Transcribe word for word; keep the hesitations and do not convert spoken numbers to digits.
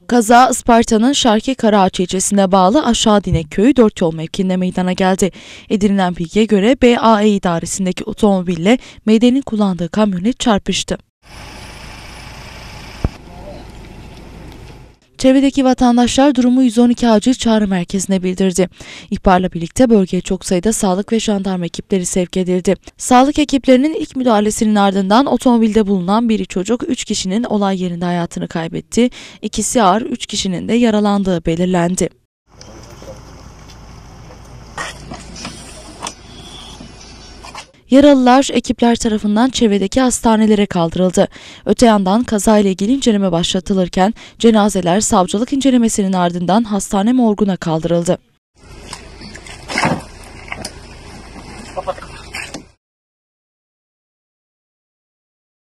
Kaza Isparta'nın Şarkı Karaağaç ilçesine bağlı Aşağı Dinek Köyü dört yol mevkiinde meydana geldi. Edinilen bilgiye göre B A E idaresindeki otomobille M D'nin kullandığı kamyonet çarpıştı. Çevredeki vatandaşlar durumu yüz on iki acil çağrı merkezine bildirdi. İhbarla birlikte bölgeye çok sayıda sağlık ve jandarma ekipleri sevk edildi. Sağlık ekiplerinin ilk müdahalesinin ardından otomobilde bulunan biri çocuk üç kişinin olay yerinde hayatını kaybetti. İkisi ağır, üç kişinin de yaralandığı belirlendi. Yaralılar ekipler tarafından çevredeki hastanelere kaldırıldı. Öte yandan kazayla ilgili inceleme başlatılırken cenazeler savcılık incelemesinin ardından hastane morguna kaldırıldı. Kapat.